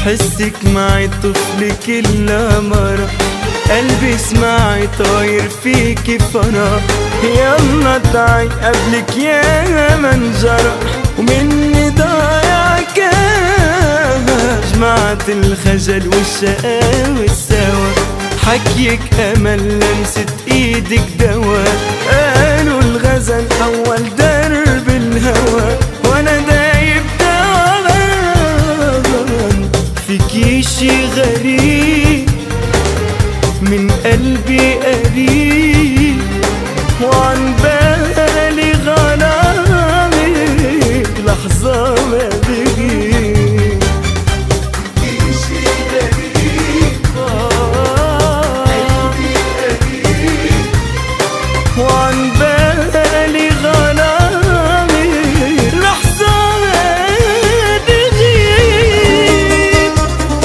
حسك معي طفل كل مرة، قلبي اسمعي طاير فيكي فرح. يلا ادعي قبلك يا من جرح، ومني ضايع كان. جمعت الخجل والشقاوة سوا، حكيك امل لمسة ايدك دواء. قالوا الغزل اول درب الهوى، وانا دايب تعبان فيكي شي غريب، من قلبي قريب وعن بالي غرامك لحظة ما بغيب. شي غريب قلبي قريب وعن بالي غرامك لحظة ما بغيب.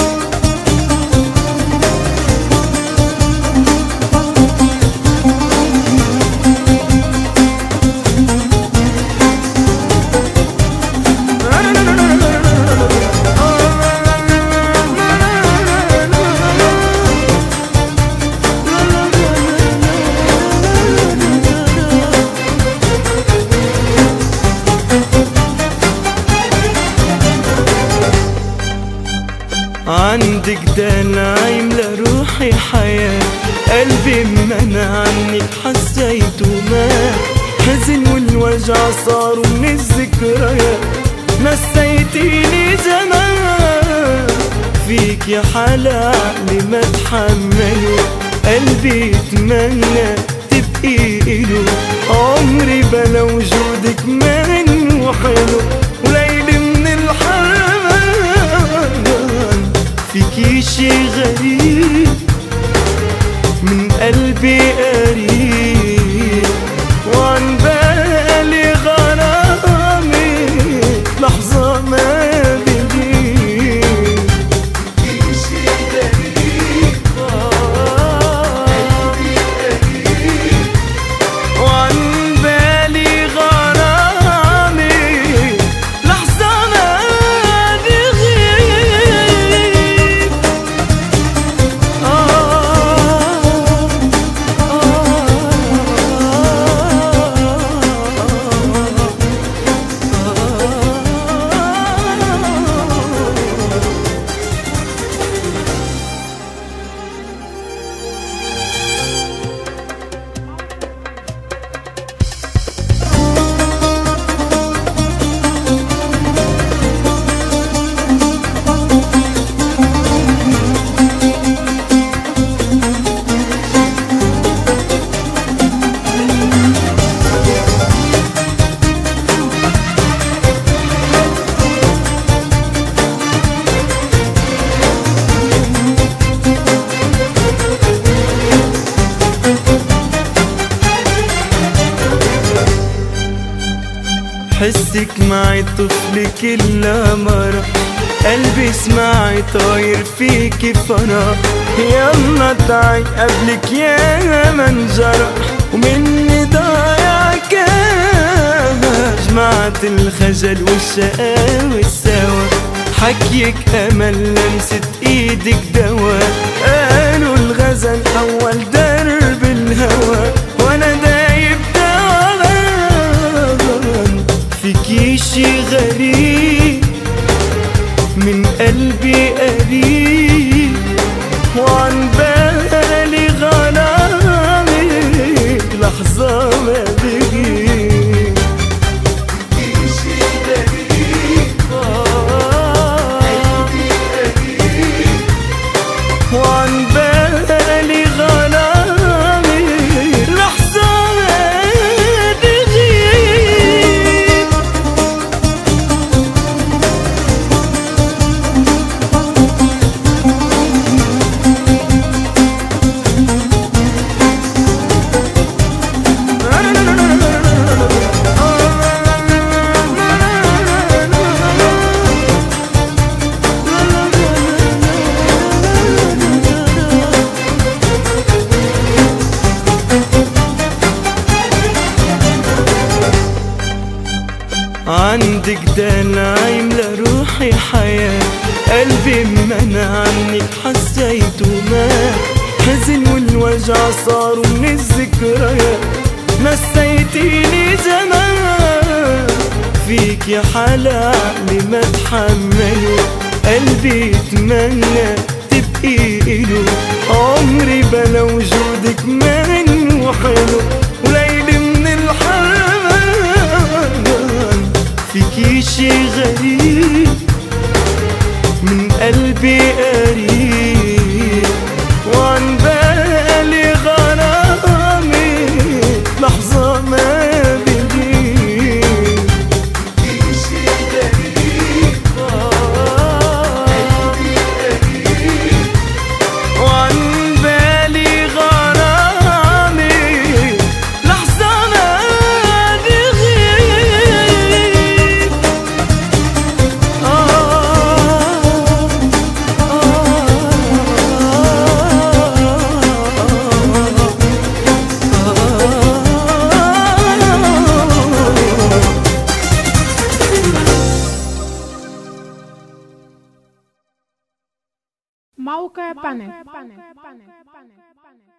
عندك دلع يملى روحي حياة، قلبي منع عنك حسيت ومات. حزن والوجع صاروا من الذكريات، نسيتيني زمان. فيك يا حلا عقلي ما تحمله، قلبي يتمنى تبقي إله. عمري بلا وجودك ما إنه حلو، وليلي من الحرمان فيكي شي غريب، من قلبي قريب وعن بالي غرامي لحظة ما بغيب. فيكي شي غريب قلبي قريب وعن بالي غرامي لحظة ما بغيب. حسك معي طفل كل مرة، قلبي اسمعي طاير فيكي فرح. يلا ادعي قبلك يا من جرح، ومني ضايع كان. جمعت الخجل والشقاوة سوا، حكيك امل لمسة ايدك دواء. قالوا الغزل اول درب الهوى، وانا دايب تعبان فيكي شي غريب، من قلبي قريب وعن بالي غرامك لحظة ما بغيب. شي غريب قلبي قريب وعن بالي غرامك لحظة ما بغيب. عندك دلع يملى روحي حياة، قلبي منع عنك حسيت ومات، حزن والوجع صاروا من الذكريات، نسيتيني زمان فيك يا حلا عقلي ما تحمله، قلبي يتمنى تبقي إله، عمري بلا وجودك ما إنه حلو، وليلي من الحرمان فيكي شي غريب من قلبي قريب، وعن بالي غرامي لحظة ما بغيب، فيكي شي غريب قلبي قريب، وعن بالي غرامي لحظة ما بغيب. موقع بانل.